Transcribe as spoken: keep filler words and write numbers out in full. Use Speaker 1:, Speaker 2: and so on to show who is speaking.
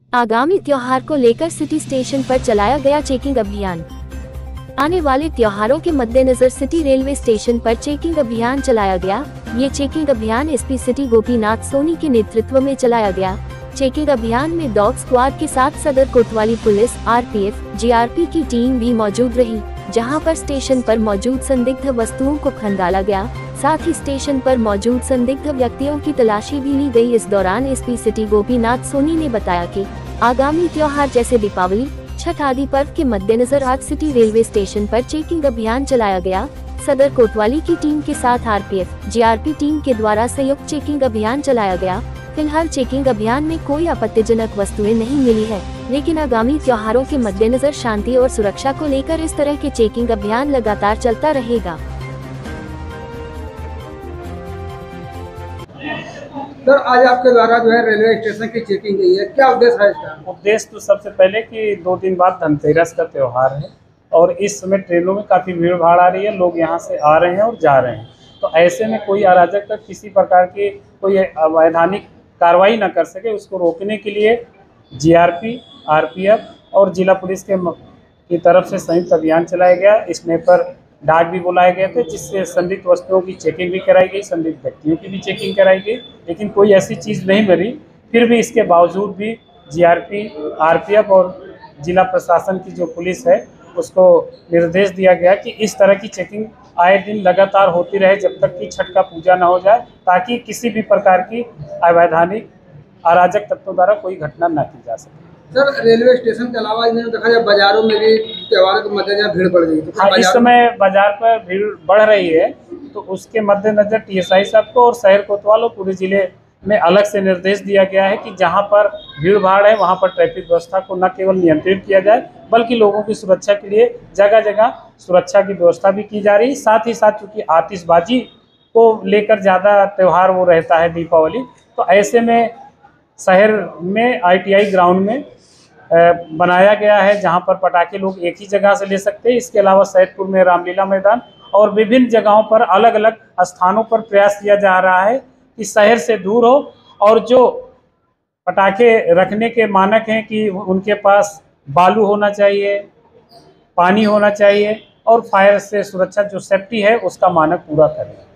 Speaker 1: आगामी त्योहार को लेकर सिटी स्टेशन पर चलाया गया चेकिंग अभियान। आने वाले त्योहारों के मद्देनजर सिटी रेलवे स्टेशन पर चेकिंग अभियान चलाया गया। ये चेकिंग अभियान एसपी सिटी गोपीनाथ सोनी के नेतृत्व में चलाया गया। चेकिंग अभियान में डॉग स्क्वाड के साथ Sadar Kotwali police, RPF, GRP की टीम भी मौजूद रही, जहां पर स्टेशन पर मौजूद संदिग्ध वस्तुओं को खंगाला गया। साथ ही स्टेशन पर मौजूद संदिग्ध व्यक्तियों की तलाशी भी ली गई। इस दौरान एसपी सिटी गोपीनाथ सोनी ने बताया कि आगामी त्योहार जैसे दीपावली, छठ आदि पर्व के मद्देनजर आज सिटी रेलवे स्टेशन पर चेकिंग अभियान चलाया गया। सदर कोतवाली की टीम के साथ आरपीएफ, जीआरपी टीम के द्वारा संयुक्त चेकिंग अभियान चलाया गया। फिलहाल चेकिंग अभियान में कोई आपत्तिजनक वस्तुएं नहीं मिली है, लेकिन आगामी त्योहारों के मद्देनजर शांति और सुरक्षा को लेकर इस तरह के चेकिंग अभियान लगातार चलता रहेगा।
Speaker 2: सर, आज आपके द्वारा जो है रेलवे स्टेशन की चेकिंग की है, क्या उद्देश्य है इसका?
Speaker 3: उद्देश्य तो सबसे पहले कि दो दिन बाद धनतेरस का त्यौहार है और इस समय ट्रेनों में काफ़ी भीड़ भाड़ आ रही है, लोग यहाँ से आ रहे हैं और जा रहे हैं। तो ऐसे में कोई अराजकता, किसी प्रकार की कोई अवैधानिक कार्रवाई न कर सके, उसको रोकने के लिए जीआरपी, आरपीएफ और जिला पुलिस के की तरफ से संयुक्त अभियान चलाया गया। इसमें पर डाक भी बुलाए गए थे, जिससे संदिग्ध वस्तुओं की चेकिंग भी कराई गई, संदिग्ध व्यक्तियों की भी चेकिंग कराई गई, लेकिन कोई ऐसी चीज़ नहीं मिली। फिर भी इसके बावजूद भी जीआरपी, आरपीएफ और जिला प्रशासन की जो पुलिस है उसको निर्देश दिया गया कि इस तरह की चेकिंग आए दिन लगातार होती रहे जब तक कि छठ का पूजा न हो जाए, ताकि किसी भी प्रकार की अवैधानिक अराजक तत्वों द्वारा कोई घटना न की जा सके।
Speaker 2: सर, रेलवे स्टेशन के अलावा इन्हें देखा जाए बाजारों में भी त्योहार के मद्देनजर भीड़ बढ़ गई, तो
Speaker 3: हाँ, इस समय बाजार पर भीड़ बढ़ रही है, तो उसके मद्देनजर टीएसआई साहब को और शहर कोतवाल और पूरे जिले में अलग से निर्देश दिया गया है कि जहां पर भीड़ भाड़ है वहां पर ट्रैफिक व्यवस्था को न केवल नियंत्रित किया जाए, बल्कि लोगों की सुरक्षा के लिए जगह जगह सुरक्षा की व्यवस्था भी की जा रही है। साथ ही साथ चूँकि आतिशबाजी को लेकर ज़्यादा त्यौहार वो रहता है दीपावली, तो ऐसे में शहर में आईटीआई ग्राउंड में बनाया गया है, जहां पर पटाखे लोग एक ही जगह से ले सकते हैं। इसके अलावा सैदपुर में रामलीला मैदान और विभिन्न जगहों पर अलग अलग स्थानों पर प्रयास किया जा रहा है कि शहर से दूर हो, और जो पटाखे रखने के मानक हैं कि उनके पास बालू होना चाहिए, पानी होना चाहिए और फायर से सुरक्षा जो सेफ्टी है उसका मानक पूरा करें।